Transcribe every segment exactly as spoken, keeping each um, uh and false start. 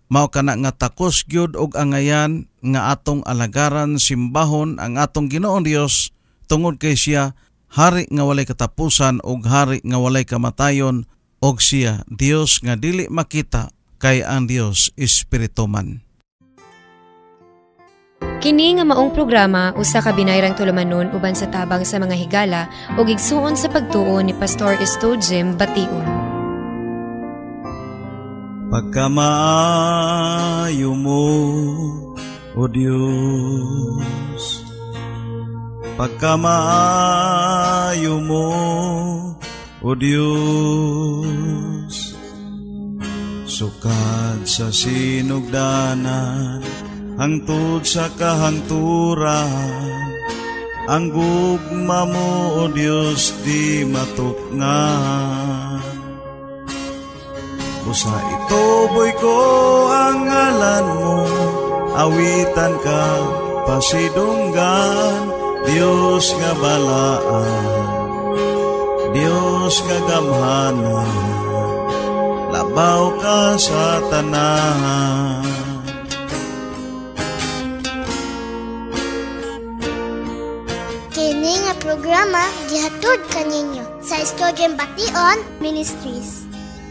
Mao kana nga takos gyud og angayan nga atong alagaran simbahon ang atong Ginoong Dios tungod kay siya hari nga walay katapusan og hari nga walay kamatayon og siya Dios nga dili makita kay ang Dios espiritu man. Kini nga maong programa usa ka binayrang tulumanon uban sa tabang sa mga higala ug igsuon sa pagtuo ni Pastor Estojem Bation. Pagkamaayo mo, O Diyos, pagkamaayo mo, O Diyos, sukad sa sinugdanan, hangtod sa kahangturan, ang gugma mo, O Diyos, di matukngan. Usa ituboy ko ang ngalan mo, awitan ka pasidunggan, Dios nga balaan, Dios nga gamhanan, labaw ka sa tanan. Kini nga programa gihatod kaninyo sa Estojem Bation Ministries.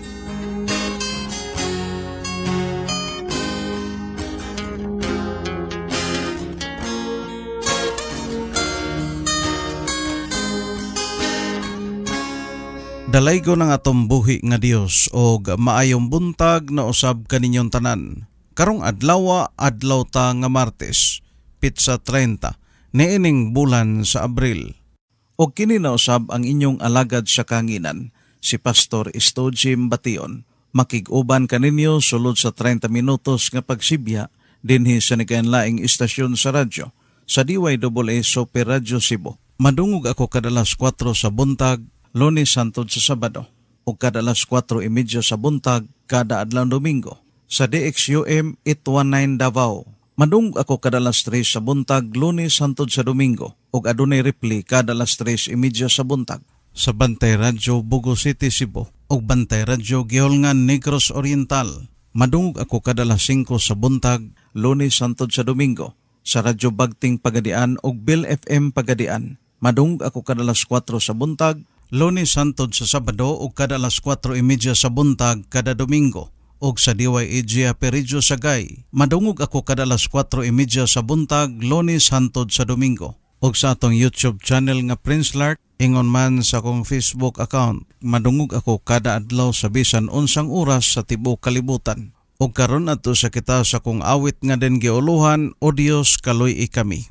Dalaygo ng atong buhi nga Dios og maayong buntag na usab kaninyong tanan. Karong adlaw adlaw ta nga Martes, pitsa treinta, niining bulan sa Abril. Og kini na usab ang inyong alagad sa kanginan, si Pastor Estojem Bation. Makig-uban kaninyo sulod sa treinta minutos nga pagsibya dinhi sa nagainlaing istasyon sa radyo sa D Y A A Super Radio Cebu. Madungog ako kadalas kwatro sa buntag Lunes hangtod sa Sabado o kada alas kwatro y media sa buntag kada adlaw Domingo sa D X U M eight nineteen Davao. Madung ako kada alas tres sa buntag Lunes hangtod sa Domingo o adunay repli kada alas tres y media sa buntag sa Bantay Radyo Bugo City, Cebu o Bantay Radyo Giholngan, Negros Oriental. Madung ako kada alas singko sa buntag Lunes hangtod sa Domingo sa Radyo Bagting Pagadian o Bill F M Pagadian. Madung ako kada alas kwatro sa buntag Lunes hangtod sa Sabado o kada alas kwatro y media sa buntag kada Domingo o sa D Y A G Peridjo Sagay. Madungog ako kada alas kwatro y media sa buntag Lunes hangtod sa Domingo o sa atong YouTube channel nga Prince Lark, ingon man sa akong Facebook account. Madungog ako kada adlaw sa bisan unsang oras sa tibuok kalibutan. O karon ato sa kita sa kong awit nga den giuluhan, O Dios kaloy ikami.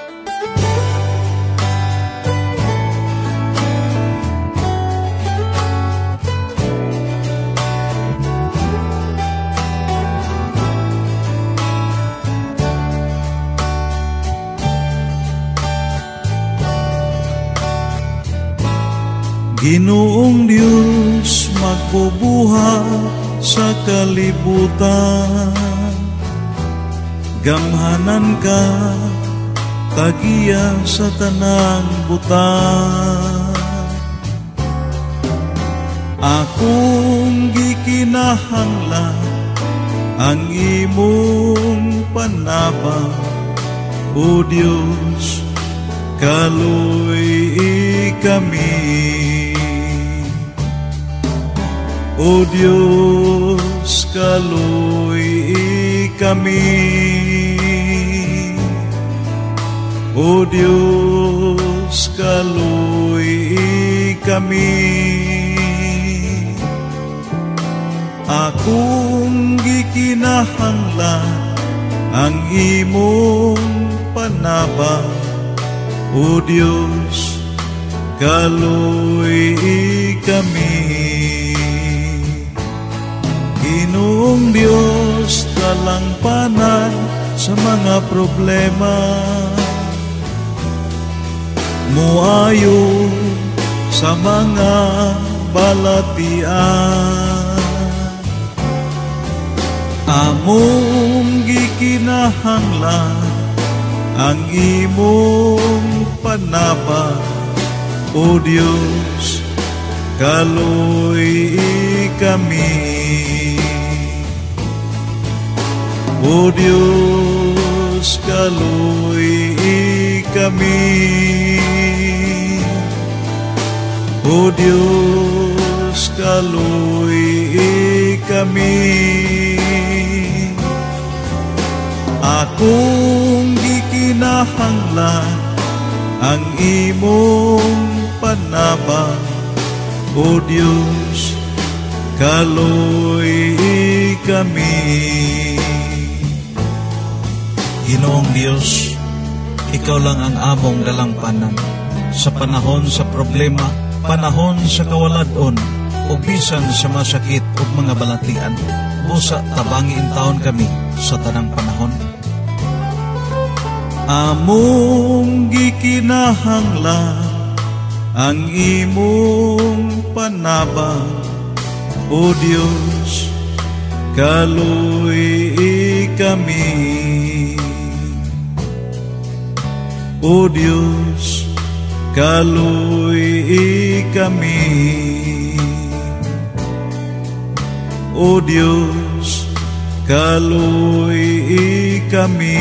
Ginoong Diyos magbubuhat sa kalibutan, gamhanan ka tagiya sa tanang butan. Akong gikinahanglan ang imong panabang, O Diyos kaluy kami. O Diyos, kaluy kami. O Diyos, kaluy kami. Akong gikinahanglan ang imong panabang, O Diyos, kaluy kami. Ginoong Diyos, talangpanan sa mga problema, muayo sa mga balatian. Among gikinahanglan ang imong panabang, O Diyos, kaluy kami. O Diyos, kaluy kami. O Diyos, kaluy kami. Akong gikinahanglan ang imong panabang. O Diyos, kaluy kami. Ginoong Diyos, Ikaw lang ang among dalampanan sa panahon sa problema, panahon sa kawaladon, o bisan sa masakit o mga balatian. Busa tabangin taon kami sa tanang panahon. Among gikinahanglan ang imong panabang. O Diyos, kaluy kami. O Diyos, kaluy kami. O Diyos, kaluy kami.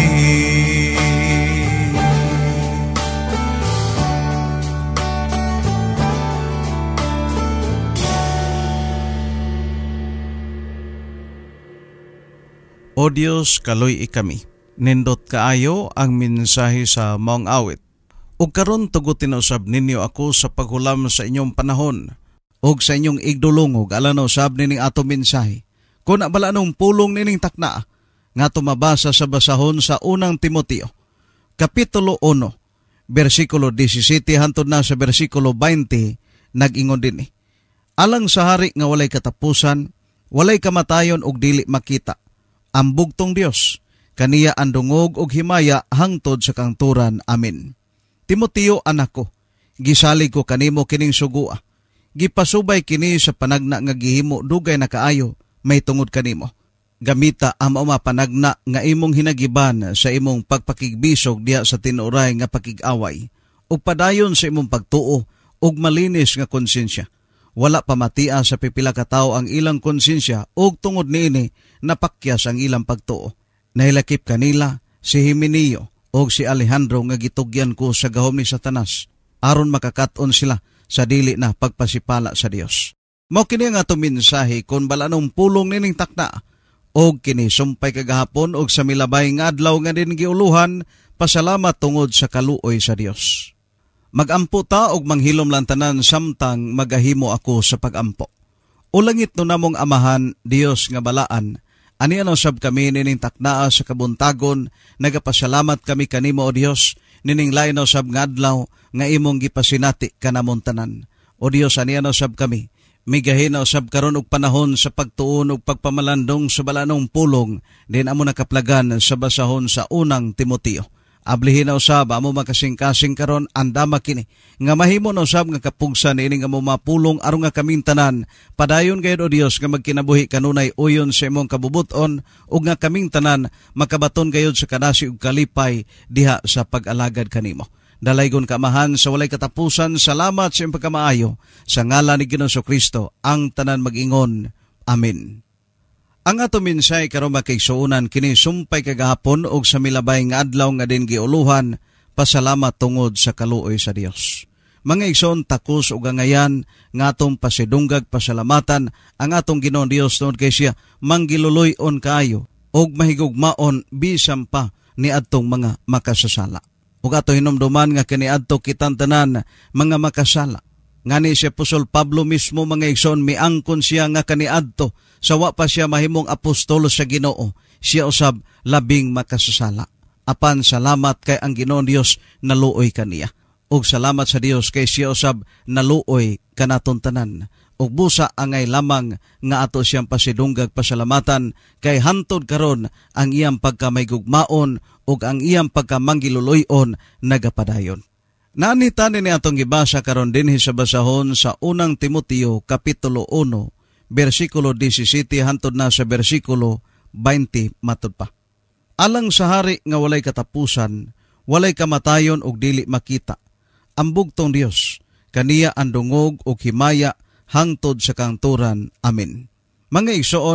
O Diyos, kaluy ikami. Nindot kaayo ang mensahe sa maong awit. Ug karon tugutin usab ninyo ako sa paghulam sa inyong panahon ug sa inyong igdulongog alan usab nining ato mensahe. Kun abala nung pulong nining takna nga tumabasa sa basahon sa unang Timoteo, kapitulo one, bersikulo seventeen hantod na sa bersikulo twenty, nag-ingon din eh. Alang sa hari nga walay katapusan, walay kamatayon ug dili makita. Ang bugtong Dios, kaniya ang dungog og himaya hangtod sa kangturan. Amen. Timoteo, anak ko, gisalig ko kanimo kining sugua. Gipasubay kini sa panagna nga gihimo dugay na kaayo, may tungod kanimo. Gamita ang mga panagna nga imong hinagiban sa imong pagpakigbisog diha sa tinuray nga pakig-away, ug padayon sa imong pagtuo ug malinis nga konsensya. Wala pamatia sa pipila ka tawo ang ilang konsensya ug tungod niini napakyas ang ilang pagtuo. Nahilakip kanila si Himeneo o si Alejandro nga gitugyan ko sa gahom ni Satanas aron makakaton sila sa dili na pagpasipala sa Dios. Mao kini nga ato mensahe kon balanong pulong nining takna og kini sumpay kagahapon og sa milabay nga adlaw nga din giuluhan, pasalamat tungod sa kaluoy sa Dios. Magampo ta og manghilom lang tanan samtang magahimo ako sa pagampo. Ulangit no namong amahan Dios nga balaan, ani ano sab kami nining taknaa sa kabuntagon, nagapasalamat kami kanimo o Dios, nining lain sab nga adlaw nga imong gipasinati kanamon tanan. O Dios, ani ano sab kami, migahin sab karon og panahon sa pagtuon ug pagpamalandong sa balanong pulong, din amo nakaplagan sa basahon sa unang Timoteo. Ablihin na usab amo makasing-kasing karon andama kini nga mahimo na usab nga kapugsan ini nga mo mapulong aron nga kaming tanan padayon gayud o Dios nga magkinabuhi kanunay uyon sa imong kabubuton ug nga kaming tanan makabaton gayud sa kanasi ug kalipay diha sa pag-alagad kanimo. Dalaygon kamahan sa walay katapusan, salamat sa imong pagkamaayo sa ngalan ni Ginoong Kristo ang tanan mag-ingon. Amen. Ang ato mensahe karon makigsuonan kini sumpay kagahapon og sa milabay nga adlaw nga din giuluhan, pasalamat tungod sa kaluoy sa Dios. Mga igsoon, takos ug angayan nga atong pasidunggag pasalamatan ang atong Ginoong Dios tungod kay siya manggiluloy-on kaayo og mahigugmaon bisan pa ni adtong mga makasasala. Ug ato hinumduman nga kaniadto kitang tanan mga makasala. Ngani si Apostol Pablo mismo mga igsoon miangkon siya nga kaniadto sawa pa siya mahimong apostolo sa Ginoo, siya usab labing makasasala. Apan salamat kay ang Ginoong Dios naluoy kaniya. Ug salamat sa Dios kay siya usab naluoy kanaton tanan. Ug busa angay lamang nga ato siyang pasidunggag pasalamatan kay hantod karon ang iyang pagkamaygugmaon ug ang iyang pagkamanggiluloy-on nagapadayon. Naanita ni atong gibasa karon dinhi sa basahon sa unang Timoteo kapitulo one, bersikulo seventeen hantod na sa bersikulo twenty matud pa. Alang sa hari nga walay katapusan, walay kamatayon ug dili makita. Ang bugtong Dios, kaniya ang dungog ug himaya hangtod sa kangturan. Amen. Mga igsoon,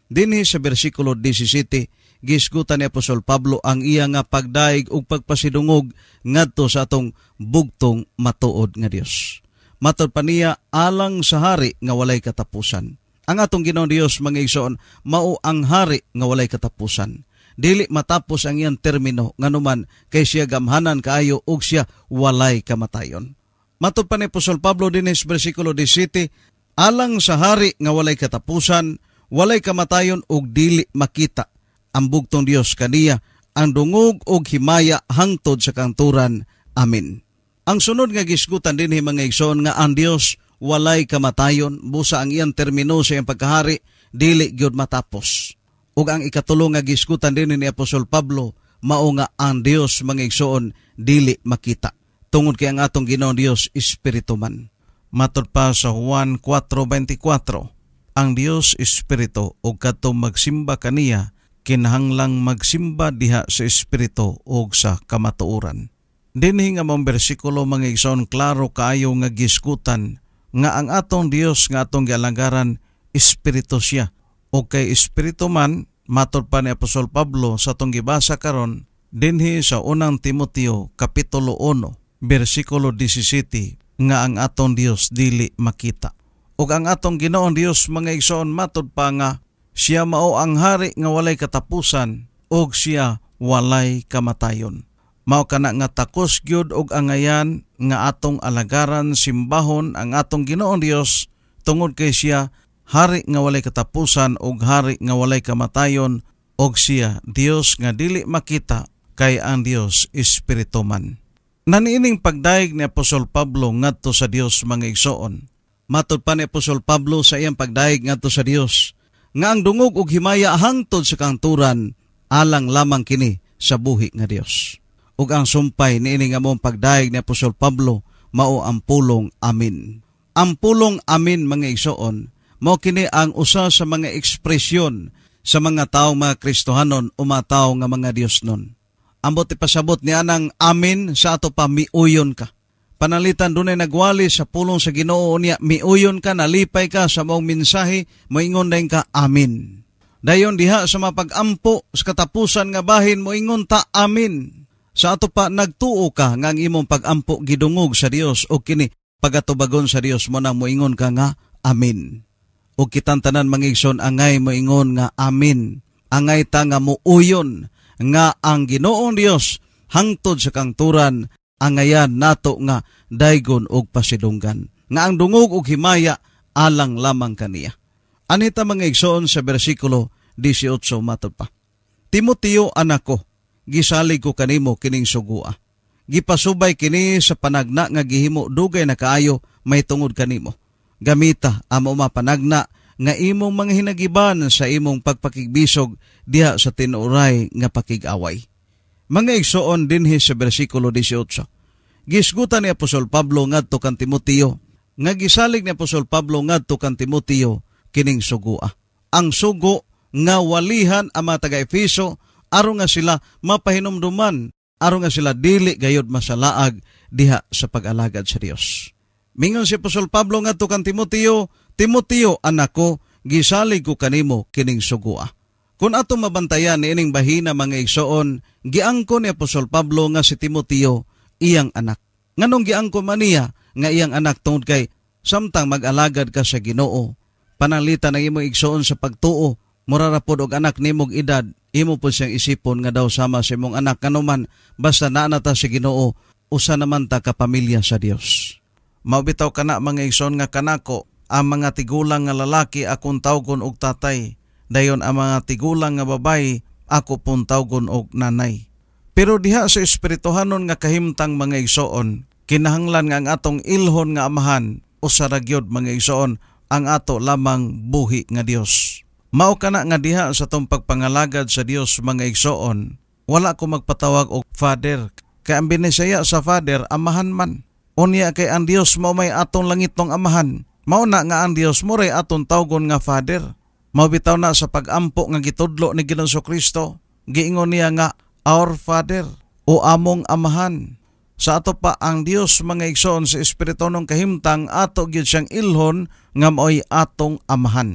Dinhi sa bersikulo seventeen, gisgutan ni Apostol Pablo ang iya nga pagdaig ug pagpasidungog ngadto sa atong bugtong matuod nga Dios. Matod pa niya, alang sa hari nga walay katapusan. Ang atong Ginoong Dios, mga igsoon, mao ang hari nga walay katapusan. Dili matapos ang iyang termino nganuman kay siya gamhanan kaayo ug siya walay kamatayon. Matod pa ni Apostol Pablo dinhi sa bersikulo seventeen, alang sa hari nga walay katapusan, walay kamatayon ug dili makita ang bugtong Dios kaniya ang dungog ug himaya hangtod sa kanturan. Amen. Ang sunod nga gisgutan dinhi mga igsoon nga ang Dios walay kamatayon, busa ang iyang termino sa iyang pagkahari dili gyud matapos. Ug ang ikatulo nga gisgutan dinhi ni Apostol Pablo mao nga ang Dios mga igsoon dili makita. Tungod kay ang atong Ginoong Dios espiritu man. Matod pa sa Juan four twenty-four, ang Dios espiritu ug kadtong magsimba kaniya kinahanglang magsimba diha sa espiritu ug sa kamatuoran. Dinhi nga mong bersikulo mga igsoon klaro kaayo nga gisgutan nga ang atong Dios nga atong gialagaran espiritu siya. O kay espiritu man, matod pa ni Apostol Pablo sa atong gibasa karon dinhi sa unang Timoteo kapitulo one bersikulo seventeen nga ang atong Dios dili makita. Ug ang atong Ginoong Dios mga igsoon matod pa nga siya mao ang hari nga walay katapusan ug siya walay kamatayon. Mao kana nga takos gyud og angayan nga atong alagaran simbahon ang atong Ginoong Dios tungod kay siya hari nga walay katapusan ug hari nga walay kamatayon ug siya Dios nga dili makita kay ang Dios espiritu man. Naniining pagdaig ni Apostol Pablo ngadto sa Dios mga igsoon. Matod pa ni Apostol Pablo sa iyang pagdaig ngadto sa Dios nga ang dungog ug himaya hangtod sa kanturan alang lamang kini sa buhi nga Dios. Ug ang sumpay niini nga mong pagdaig ni Apostol Pablo mao ang pulong amin. Ang pulong amin mga igsoon mao kini ang usa sa mga ekspresyon sa mga taong mga Kristohanon o mga tawo nga mga Diosnon. Ambot ipasabot niya ng amin sa ato pa miuyon ka. Panalitan dunay nagwali sa pulong sa Ginoo niya miuyon ka, nalipay ka sa maong mensahe, moingon dayon ka amin. Dayon diha sa mapag-ampo sa katapusan nga bahin moingon ta amin. Sa ato pa nagtuo ka nga ang imong pag-ampo gidungog sa Dios o kini pagatubagon sa Dios mo nang moingon ka nga amin. O kitang tanan mga igsoon angay moingon nga amin. Angay ta nga muuyon nga ang Ginoong Dios hangtod sa kanturan angayan nato nga daygon og pasidunggan. Nga ang dungog og himaya alang lamang kaniya. Anita mga igsoon sa bersikulo eighteen matod pa. Timoteo anako, gisalig ko kanimo kining sugua. Gipasubay kini sa panagna nga gihimo dugay na kaayo may tungod kanimo. Gamita amo mapanagna nga imong mga hinagiban sa imong pagpakigbisog diha sa tinuray nga pakig-away. Mga igsoon dinhi sa bersikulo eighteen. Gisgutan ni Apostol Pablo ngadto kan Timoteo, nga gisalig ni Apostol Pablo ngadto kan Timoteo kining sugua. Ang sugo nga walihan ang mga taga-Efeso aron nga sila mapahinumduman, aron nga sila dili gayud masalaag diha sa pag-alagad sa Dios. Mingon si Apostol Pablo ngadto kan Timoteo, Timoteo anako, gisalig ko kanimo kining sugua. Kung atong mabantayan ni ining bahina mga igsoon, giangko ni Apostol Pablo nga si Timoteo iyang anak. Nganong giangko man niya nga iyang anak tungod kay samtang mag-alagad ka sa Ginoo, panalitan ang imong igsoon sa pagtuo, murarapod og anak nimog edad, imo po siyang isipon nga daw sama sa imong anak kanuman basta naa na ta sa Ginoo, usa naman ta ka pamilya sa Dios. Maubitaw kana mga igsoon nga kanako, ang mga tigulang nga lalaki akong tawgon og tatay, dayon ang mga tigulang nga babay ako pun tawgon og nanay. Pero diha sa espirituhanon nga kahimtang mga igsoon, kinahanglan nga ang atong ilhon nga amahan o saragyod mga igsoon ang ato lamang buhi nga Dios. Mao kana nga diha sa tong pagpangalagad sa Dios mga igsoon, wala ko magpatawag og father, kay ang binisaya sa father amahan man. Unya kay ang Dios mao may atong langitong amahan. Mao na nga ang Dios mo ray aton tawgon nga Father. Mabitaw na sa pag-ampo nga gitudlo ni Ginoong Kristo, giingon niya nga Our Father o among amahan. Sa ato pa ang Dios mga igsoon sa espiritu ng kahimtang ato gyud siyang ilhon nga maoy atong amahan.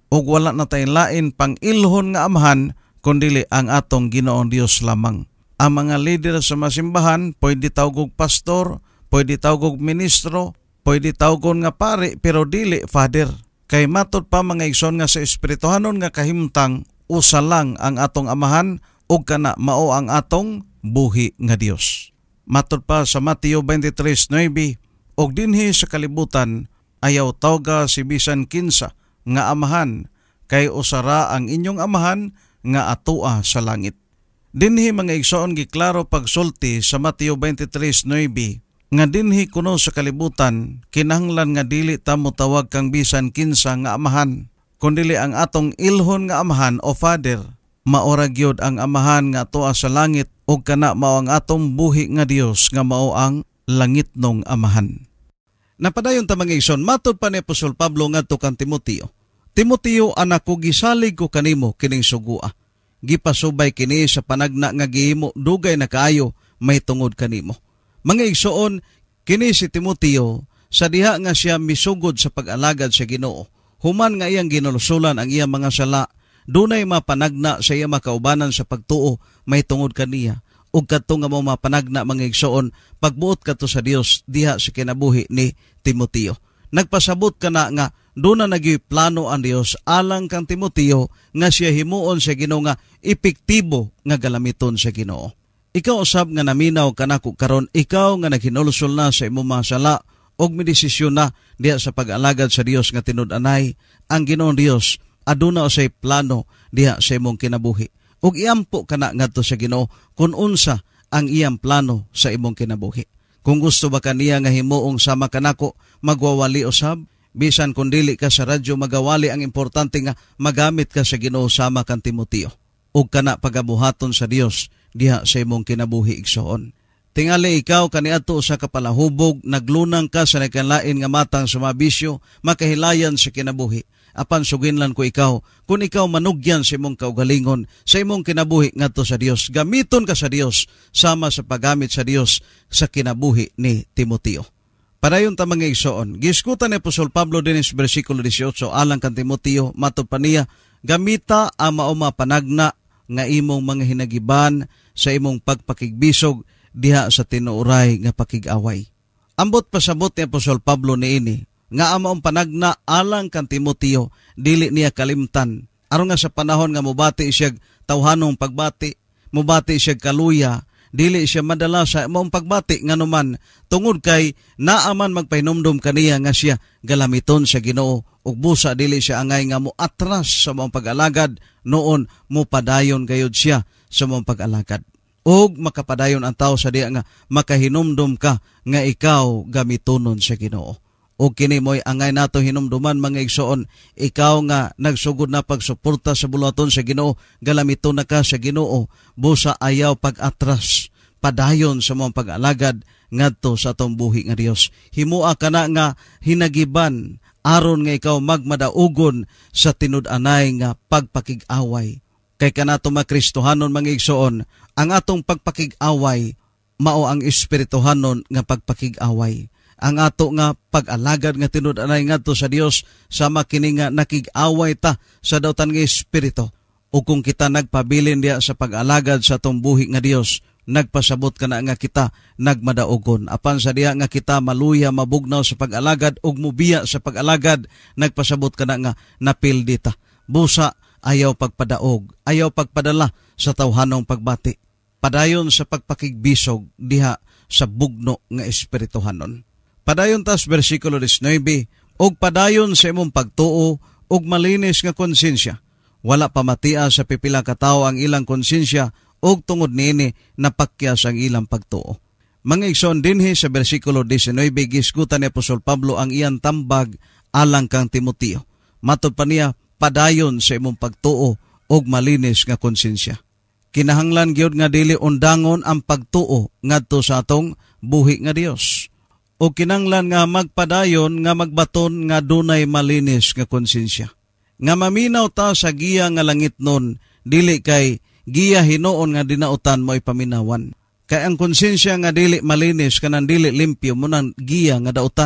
ug wala na tay lain pang ilhon nga amahan kundili ang atong Ginoong Dios lamang. Ang mga leader sa masimbahan pwede tawag og pastor, pwede tawag og ministro, pwede tawgon nga pare, pero dili father. Kay matod pa mga igsoon nga sa espirituhanon nga kahimtang usa lang ang atong amahan ug kana mao ang atong buhi nga Dios. Matod pa sa Mateo twenty-three nine, og dinhi sa kalibutan ayaw tawga si bisan kinsa nga amahan, kay usara ang inyong amahan nga atoa sa langit. Dinhi mga igsoon giklaro pagsulti sa Mateo twenty-three nine nga dinhi kuno sa kalibutan kinahanglan nga dili ta motawag kang bisan kinsa nga amahan, kundili ang atong ilhon nga amahan o father. Maora gyud ang amahan nga atoa sa langit ug kana mao ang atong buhi nga Dios nga mao ang langitnong amahan. Napadayon ta mga igsoon, matod pa ni Apostol Pablo ngadto kan Timoteo. Timoteo, anak ko, gisalig ko kanimo kining sugua. Gipasubay kini sa panagna nga gihimo dugay na kaayo may tungod kanimo. Mga igsoon, kini si Timoteo sa diha nga siya misugod sa pag-alagad sa Ginoo. Human nga iyang ginulusulan ang iyang mga sala, dunay mapanagna sa iyang makaubanan sa pagtuo may tungod kaniya. Ug kadto nga mao mapanagna mga igsoon, pagbuot kadto sa Dios diha sa kinabuhi ni Timoteo. Nagpasabot kana nga duna nagyoy plano ang Dios alang kang Timoteo nga siya himuon sa Ginoo nga epektibo nga galamiton sa Ginoo. Ikaw usab nga naminaw kanako karon, ikaw nga naghinulsol na sa imong mga sala og midesisyon na diha sa pag-alagad sa Dios nga tinud-anay, ang Ginoong Dios aduna usay plano diha sa imong kinabuhi. Ug iampo kana ngadto sa Ginoo kun unsa ang iyang plano sa imong kinabuhi. Kung gusto ba kaniya nga himuong sama kanako, magwawali usab, bisan kung dili ka sa radyo magawali, ang importante nga magamit ka sa Ginoo sama kang Timoteo. Ug kana pagabuhaton sa Dios diha sa imong kinabuhi igsoon. Tingali ikaw kaniadto sa kapalahubog, naglunang ka sa nagkanlain nga matang sumabisyo, makahilayan sa kinabuhi. Apan suginlan ko ikaw, kung ikaw manugyan sa imong kaugalingon, sa imong kinabuhi ngadto sa Dios, gamiton ka sa Dios sama sa paggamit sa Dios sa kinabuhi ni Timoteo. Padayon ta mga igsoon, giskutan ni Apostol Pablo din sa bersikulo eighteen alang kan Timoteo, matod pa niya, gamita ang mao mapanagna nga imong mga hinagiban sa imong pagpakigbisog diha sa tinuoray nga pakig-away. Ambot pasabot ni Apostol Pablo niini nga amaong panagna alang kan Timoteo, dili niya kalimtan aron nga sa panahon nga mobati siya tawhanong pagbati, mobati siya kaluya, dili siya madala sa amaong pagbati nganuman tungod kay naaman magpahinumdum kaniya nga siya galamiton sa Ginoo ug busa dili siya angay nga mo atras sa maong pag-alagad, noon mo padayon gayud siya sa maong pag-alagad. Og makapadayon ang tao sa diya nga makahinumdum ka nga ikaw gamitonon sa Ginoo. O kini mo'y angay nato hinumduman mga igsoon, ikaw nga nagsugod na pagsuporta sa bulaton sa Ginoo, galamito na ka sa Ginoo, busa ayaw pag-atras, padayon sa mong pag-alagad ngadto sa atong buhi nga Dios. Himua ka na nga hinagiban, aron nga ikaw magmadaugon sa tinud-anay nga pagpakig-away. Kay kanato mga Kristohanon mga igsoon, ang atong pagpakig-away, mao ang espirituhanon nga pagpakig-away. Ang ato nga pag-alagad nga tinud-anay ngadto sa Dios sama kini nga nakig-away ta sa dautan nga espiritu. O kung kita nagpabilin diya sa pag-alagad sa atong buhi nga Dios, nagpasabot ka na nga kita nagmadaugon. Apan sa diya nga kita maluya mabugnaw sa pag-alagad ug mubiya sa pag-alagad, nagpasabot ka na nga napildi ta. Busa ayaw pagpadaog, ayaw pagpadala sa tawhanong pagbati. Padayon sa pagpakigbisog diha sa bugno nga espirituhanon. Padayon tas bersikulo nineteen, og padayon sa imong pagtuo og malinis nga konsensya. Wala pamatia sa pipila ka tawo ang ilang konsensya og tungod niini napakyas ang ilang pagtuo. Mga igsoon dinhi sa bersikulo nineteen, gisgutan ni Apostol Pablo ang iyang tambag alang kang Timoteo. Matod pa niya, padayon sa imong pagtuo og malinis nga konsensya. Kinahanglan gyud nga dili undangon ang pagtuo ngadto sa atong buhi nga Dios. O kinanglan nga magpadayon nga magbaton nga dunay malinis nga konsensya. Nga maminaw ta sa giya nga langit nun, dili kay giya hinuon nga dinautan mo ipaminawan. Kay ang konsensya nga dili malinis kanang dili limpyo mo nang giya nga dautan.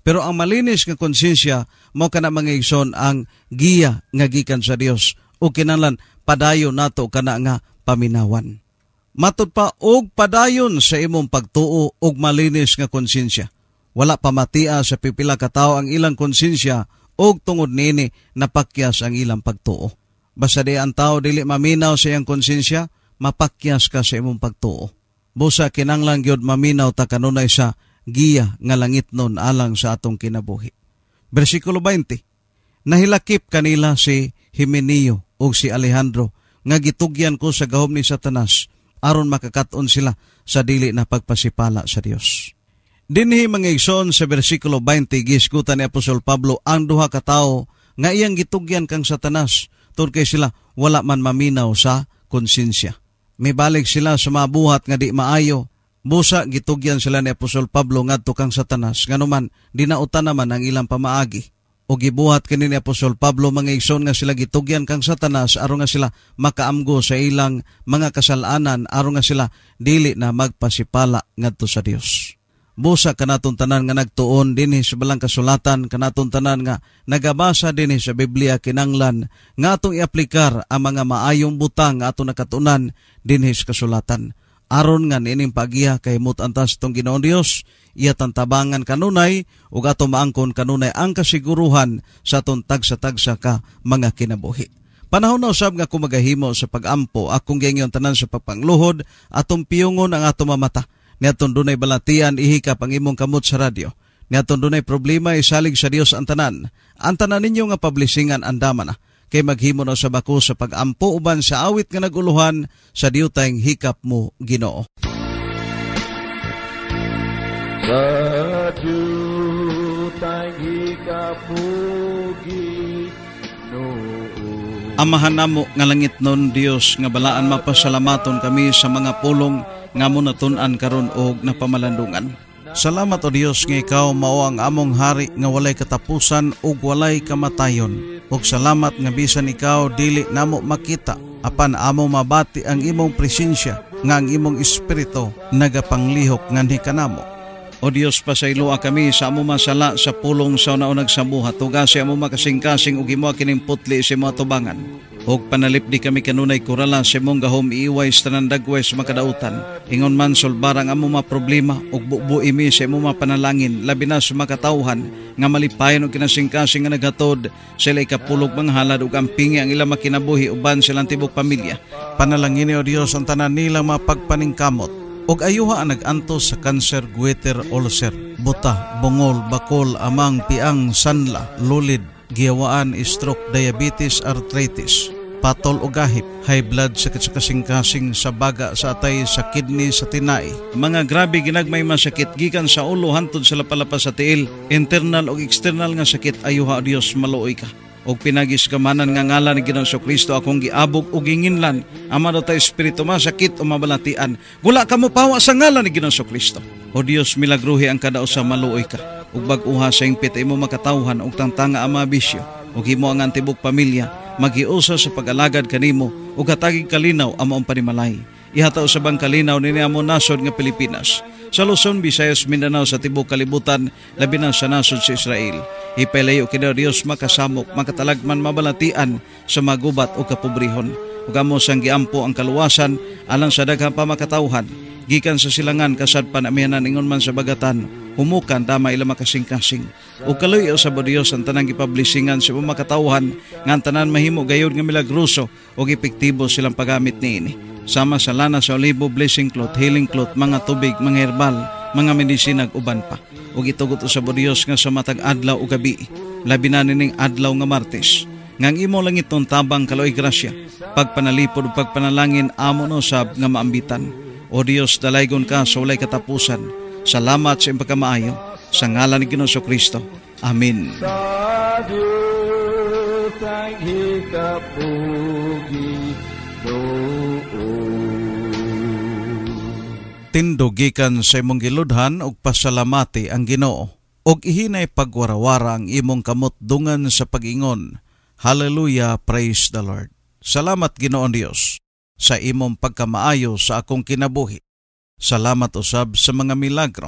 Pero ang malinis nga konsensya mo kana mga igsoon ang giya nga gikan sa Dios o kinahanglan padayon nato kana nga paminawan. Matud pa og padayon sa imong pagtuo og malinis nga konsensya. Wala pamatia sa pipila ka tawo ang ilang konsensya og tungod nini napakyas ang ilang pagtuo. Basta di ang tao dili maminaw sa iyang konsensya, mapakyas ka sa imong pagtuo. Busa kinahanglan gyud maminaw ta kanunay sa giya nga langit nun alang sa atong kinabuhi. Versikulo twenty. Nahilakip kanila si Himeneo o si Alejandro nga gitugyan ko sa gahom ni Satanas aron makakaton sila sa dili na pagpasipala sa Dios. Dinhi mga igsoon sa versikulo twenty gisgutan ni Apostol Pablo ang duha ka tawo nga iyang gitugyan kang Satanas tungod kay sila wala man maminaw sa konsensya. May balik sila sa mabuhat nga di maayo. Busa gitugyan sila ni Apostol Pablo ngadto kang Satanas nganuman dinautan naman ang ilang pamaagi. O gibuhat kini ni Apostol Pablo mga igsoon nga sila gitugyan kang Satanas aron nga sila makaamgo sa ilang mga kasalanan aron nga sila dili na magpasipala ngadto sa Dios. Busa kanaton tanan nga nagtuon dinhi sa balang kasulatan, kanaton tanan nga nagabasa dinhi sa Biblia kinanglan nga atong iaplikar ang mga maayong butang nga atong nakatunan dinhi sa kasulatan. Aron nga nining pagiya kay mutantas tong Ginoong Dios, iya tantabangan kanunay ug ato maangkon kanunay ang kasiguruhan sa atong tagsa-tagsa ka mga kinabuhi. Panahon na usab nga kumagahimo sa pagampo akong gayong tanan sa pagpangluhod atong piyungon ang ato mamata. Niadton dunay balatian ihikap ang imong kamot sa radyo. Niadton dunay problema isalig sa Dios ang tanan. Ang tanan ninyo nga publishingan andama na. Kay maghimo na sa bako sa pagampo uban sa awit nga naguluhan sa diutayng hikap mo Ginoo. Sa diutayng hikap mo Ginoo. Amahan namo nga langit nun Dios nga balaan mapasalamaton kami sa mga pulong nga munatun-an karon og napamalandungan. Salamat o Dios nga ikaw mao ang among hari nga walay katapusan ug walay kamatayon. Ug salamat nga bisan ikaw dili namo makita apan amo mabati ang imong presensya nga ang imong espiritu nagapanglihok nganhi kanamo. O Dios pasayloa kami sa amo masala sa pulong sa naunag sa buhat tuga sa amo makasing-kasing ug imo kining putli sa mga tubangan. Og panalipdi kami kanunay kurala sa imong gahom iiway sa tanan dagway sa makadautan. Ingon man solbarang amo mga problema og bubuo imi sa imong mga panalangin labi na sa makatawhan nga malipayon og kinasing-kasing nga naghatod sila ikapulog mga halad ug ampingi ang ilang makinabuhi uban silang tibok pamilya. Panalangin o Dios ang tanan nilang mapagpaningkamot og ayuha ang nag-antos sa cancer, goiter, ulcer, buta, bungol, bakol, amang, piang, sanla, lulid, giyawaan, stroke, diabetes, arthritis, patol o gahip, high blood, sakit sa kasing-kasing, sa baga, sa atay, sa kidney, sa tinai. Mga grabe ginagmay masakit, gikan sa ulo, hantod sa lapalapas sa tiil, internal o external nga sakit, ayuha Dios maluoy ka. Og pinagis kamanan nga ngalan ni Ginoong Kristo akong giabog og ginginlan ama daw ta espiritu masakit o mabalatian gula ka mo pawa sa ngalan ni Ginoong Kristo. O Dios milagruhi ang kada usa maluoy ka ug bag-uha sa ingpit imo makatawhan og tangtanga ang mga bisyo ug himo ang antibok pamilya maghiusa sa pag-alagad kanimo ug hatagig kalinaw amo ang panimalay. Ihataw sa bang kalinaw nini amo nasod nga Pilipinas. Sa Luzon, Visayas, Mindanao sa tibok kalibutan labi na sa nasod sa Israel. Ipalayo kini Dios makasamok, makatalagman mabalatian sa magubat o kapobrehon. Ug amo sang giampo ang kaluwasan alang sa daghang pamakatawhan. Gikan sa silangan kasad panamihanan ingon man sa bagatan, humukan tama ila makasing-kasing. Ug kaluyo sa Dios ang tanang gipublishingan sa pamakatawhan nga tanan mahimo gayud nga milagroso ug epektibo silang paggamit niini. Sama sa lana sa olibo, blessing cloth, healing cloth, mga tubig, mga herbal, mga medisina ug uban pa. Ug itugot sa Dios nga sa matag adlaw ug gabi, labi na nining adlaw nga Martes. Ngang imo langit ton tabang kaloy grasya, pagpanalipod ug pagpanalangin amo no sab nga maambitan. O Dios dalaygon ka sa walay katapusan. Salamat sa imong pagkamaayo sa ngalan ni Ginoong Kristo. Amen. Sa Diyos ang hikapugi tindugikan sa imong giludhan ug pasalamati ang Ginoo ug ihinay pagwarawara ang imong kamot dungan sa pag-ingon. Hallelujah, praise the Lord. Salamat Ginoong Dios sa imong pagkamaayo sa akong kinabuhi. Salamat usab sa mga milagro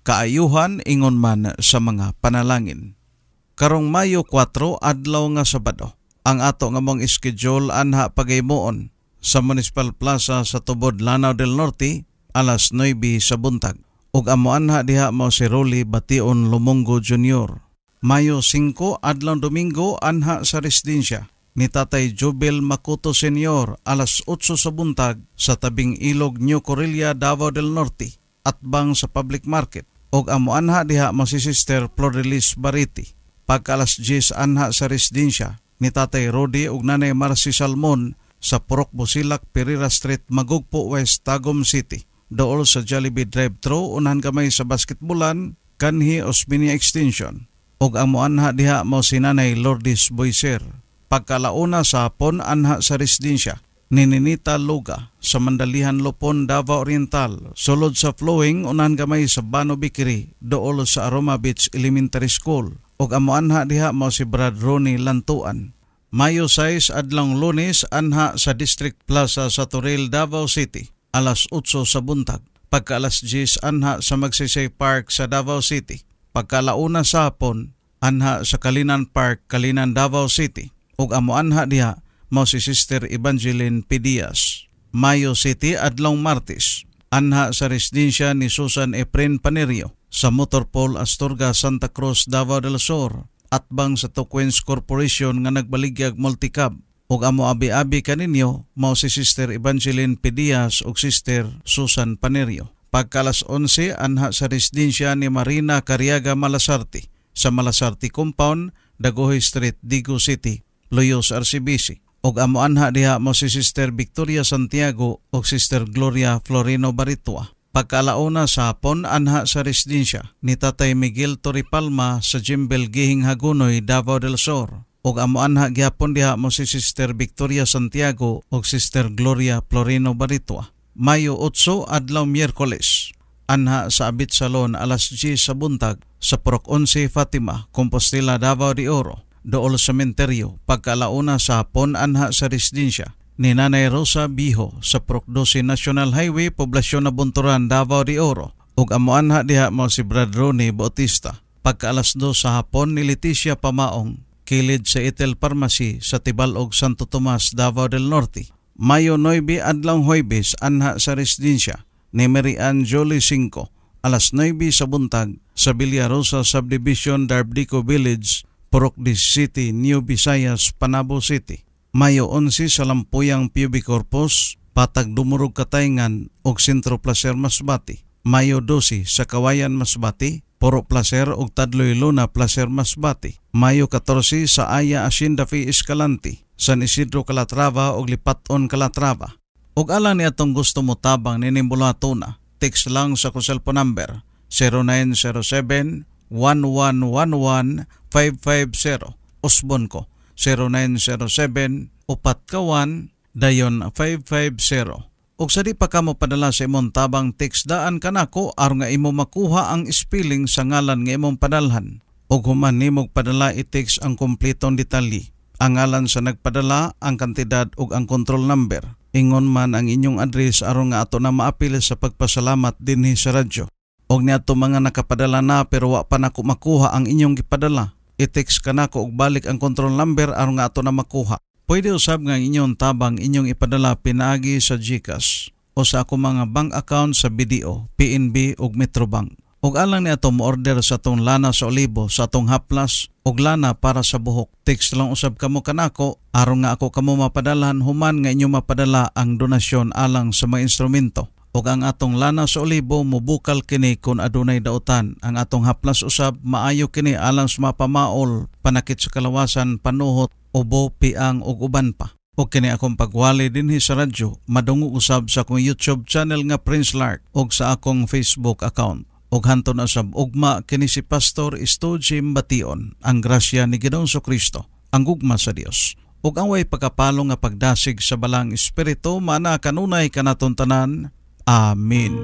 kaayuhan ingon man sa mga panalangin. Karong Mayo kwatro adlaw nga Sabado, ang ato nga mong schedule anha pagaymoon sa Municipal Plaza sa tubod Lanao del Norte alas nuwebe sa buntag. Ug amo anha diha mao si Rolly Bation Lumongo Junior Mayo singko adlaw Domingo anha sa residensya ni Tatay Jubel Makuto Senior alas otso sa buntag sa tabing ilog New Corilla, Davao del Norte, atbang sa public market. Og amo anha diha mo si Sister Florilis Bariti. Pagka alas diyes anha sa residensya ni Tatay Rodi ug Nanay Marcy Salmon sa Purok Busilak, Pereira Street, Magugpo West, Tagum City. Dool sa Jollibee drive-thru unahan gamay sa basketbulan kanhi Osmeña Extension. Og amo anha diha mo si Nanay Lourdes Boiser. Pagkalauna sa hapon anha sa residensya ni Ninita Luga sa Mandalihan Lupon, Davao Oriental, sulod sa flowing unahan gamay sa Bano Bikiri, dool sa Aroma Beach Elementary School. Og amo anha diha mo si Brad Ronnie Lantuan. Mayo sais adlang Lunes anha sa District Plaza sa Toril, Davao City, alas otso sa buntag. Pagka alas diyes anha sa Magsaysay Park sa Davao City. Pagkalauna sa hapon anha sa Kalinan Park, Kalinan, Davao City. Ug amo anha diha mao si Sister Evangeline Pidias. Mayo City adlaw Martes anha sa residensya ni Susan Efren Panerio sa Motorpole Astorga, Santa Cruz, Davao del Sur, atbang sa Tuquens Corporation nga nagbaligyag multicab. Ug amo abi-abi kaninyo mao si Sister Evangeline Pidias ug Sister Susan Panerio. Pagka alas onse anha sa residensya ni Marina Cariaga Malasarte sa Malasarte Compound, Dagohoy Street, Digo City, Loyos, R C B C. Og amo anha diha mo si Sister Victoria Santiago ug Sister Gloria Florino Baritua. Pagkalauna sa hapon anha sa residensya ni Tatay Miguel Toripalma sa Jimbel Gihing Hagunoy, Davao del Sur. Og amo anha gihapon diha mo si Sister Victoria Santiago ug Sister Gloria Florino Baritua. Mayo otso adlaw Miyerkules anha sa Abit Salon alas diyes sa buntag sa Purok onse Fatima, Compostela, Davao de Oro, dool sa sementeryo. Pagkalauna sa hapon anha sa residensya ni Nanay Rosa Biho sa Purok dose National Highway, Poblasyon na Bunturan, Davao de Oro. Ug amo anha diha mo si Brad Ronnie Bautista. Pagka alas dos sa hapon ni Leticia Pamaong, kilid sa Itel Pharmacy sa Tibalog, Santo Tomas, Davao del Norte. Mayo nuwebe adlaw Huwebes anha sa residensya ni Mary Ann Jolie cinco alas nuwebe sa buntag sa Villarosa Subdivision, Darbdico Village, Purok City, New Visayas, Panabo City. Mayo onse sa Lampuyang Pubic Corpus, Patag Dumurog Katayngan ug Sentro Placer Masbati. Mayo dose sa Kawayan Masbati, Puro Placer ug Tadloy Luna Placer Masbati. Mayo katorse sa Aya Hacienda Fee Escalante, San Isidro Calatrava ug Lipaton Calatrava. Ug alang ni atong gusto mo tabang ninimbulato na, text lang sa ko cellphone number zero nine zero seven, one one one one, five five zero. Usbon ko zero nine zero seven, upat kawan, dayon five five zero. Ug sa di pa ka mo padala sa imong tabang text daan kanako aron nga imo makuha ang spelling sa ngalan nga imong padalhan. Ug human nimog padala i-text ang kompletong detalye, ang ngalan sa nagpadala, ang kantidad ug ang control number. Ingon man ang inyong address aron nga ato na maapil sa pagpasalamat dinhi sa radyo. Og niadto mga nakapadala na pero wa pa nako makuha ang inyong gipadala, i-text kanako ug balik ang control number aron nga ato na makuha. Pwede usab nga inyong tabang inyong ipadala pinaagi sa GCash o sa ako mga bank account sa B D O, P N B ug Metrobank. Ug alang ni ato mo order sa atong lana sa olibo, sa atong haplas ug lana para sa buhok. Text lang usab kamo kanako aron nga ako kamo mapadalhan human nga inyo mapadala ang donasyon alang sa mga instrumento. Ug ang atong lana sa olibo mubukal kini kun adunay dautan. Ang atong haplas usab maayo kini alang sa mapamaol, panakit sa kalawasan, panuhot, ubo, piang ug uban pa. Ug kini akong pagwali dinhi sa radyo madungo usab sa akong YouTube channel nga Prince Lark ug sa akong Facebook account. Ug hanton asab ugma kini si Pastor Sto Jim Bation. Ang grasya ni Ginoong Kristo, ang gugma sa Dios, ug ang way pagkapalo nga pagdasig sa balang espiritu mana kanunay kanaton tanan. Amen.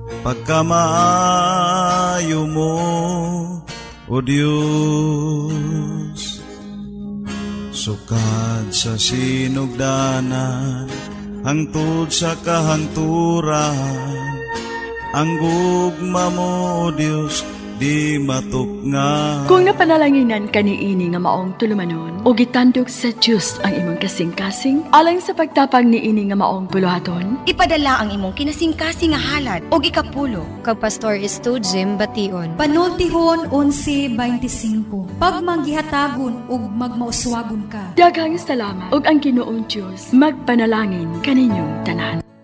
Pagkamaayo mo, O Diyos, sukad sa sinugdanan, hangtod sa kahanturan, ang gugma mo, O Dios, di matuknga. Kung napanalanginan ka niini nga maong tulumanon, o gitandog sa Diyos ang imong kasing-kasing, alang sa pagtapang niini nga maong buluhaton, ipadala ang imong kinasing-kasing nga halad o ikapulo. Kag Pastor Estudjem Bation. Panultihon eleven twenty-five. Pag manggihatagon ug magmauswagon ka. daghang salamat ug ang Ginoong Diyos magpanalangin kaninyong tanan.